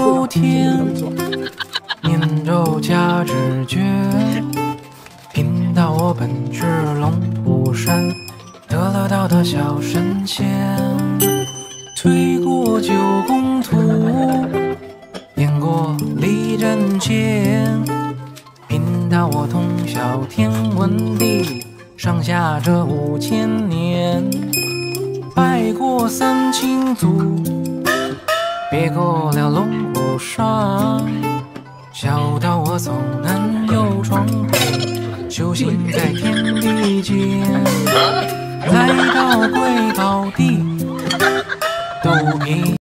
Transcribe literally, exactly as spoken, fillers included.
有天，念咒加直觉，拼到我奔至龙虎山，得了道的小神仙，推过九宫图，演过立阵剑，拼到我通晓天文地，上下这五千年，拜过三清祖，别过了龙虎山，小到我走南游闯北，修行在天地间，来到贵宝地，肚皮。